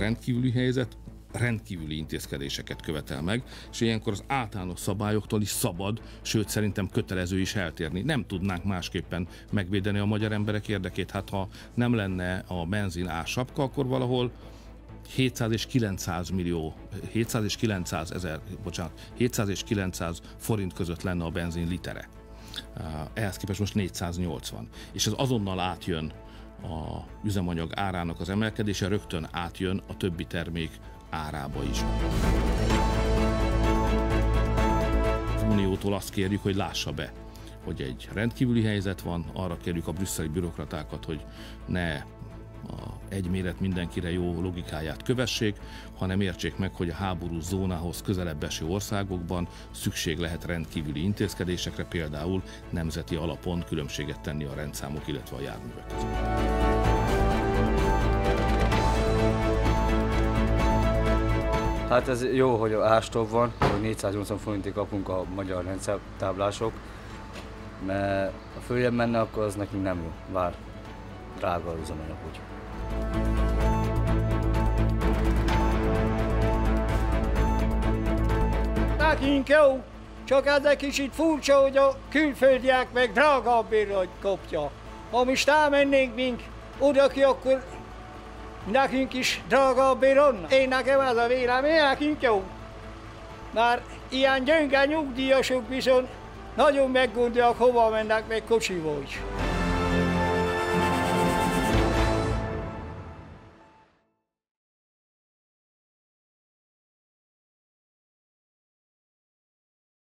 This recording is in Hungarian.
rendkívüli helyzet rendkívüli intézkedéseket követel meg, és ilyenkor az általános szabályoktól is szabad, sőt szerintem kötelező is eltérni. Nem tudnánk másképpen megvédeni a magyar emberek érdekét. Hát ha nem lenne a benzin ársapka, akkor valahol 700 és 900 forint között lenne a benzin litere. Ehhez képest most 480. És ez azonnal átjön a üzemanyag árának az emelkedése, rögtön átjön a többi termék árába is. Az Uniótól azt kérjük, hogy lássa be, hogy egy rendkívüli helyzet van, arra kérjük a brüsszeli bürokratákat, hogy ne egy méret mindenkire jó logikáját kövessék, hanem értsék meg, hogy a háborús zónához közelebb eső országokban szükség lehet rendkívüli intézkedésekre, például nemzeti alapon különbséget tenni a rendszámok, illetve a járművek között. Hát ez jó, hogy a ástov van, hogy 480 forintig kapunk a magyar rendszámtáblások, mert ha följebb menne, akkor az nekünk nem jó, bár drága az üzemanyag úgy. Nekünk jó, csak ez egy kicsit furcsa, hogy a külföldiek meg drágább bérlet kapja. Ha most elmennénk mink oda ki, akkor nekünk is drágább bérlet. Én nekem ez a vélemény, nekünk jó. Már ilyen gyönge nyugdíjasok viszont nagyon meggondolják, hova mennek meg kocsival is.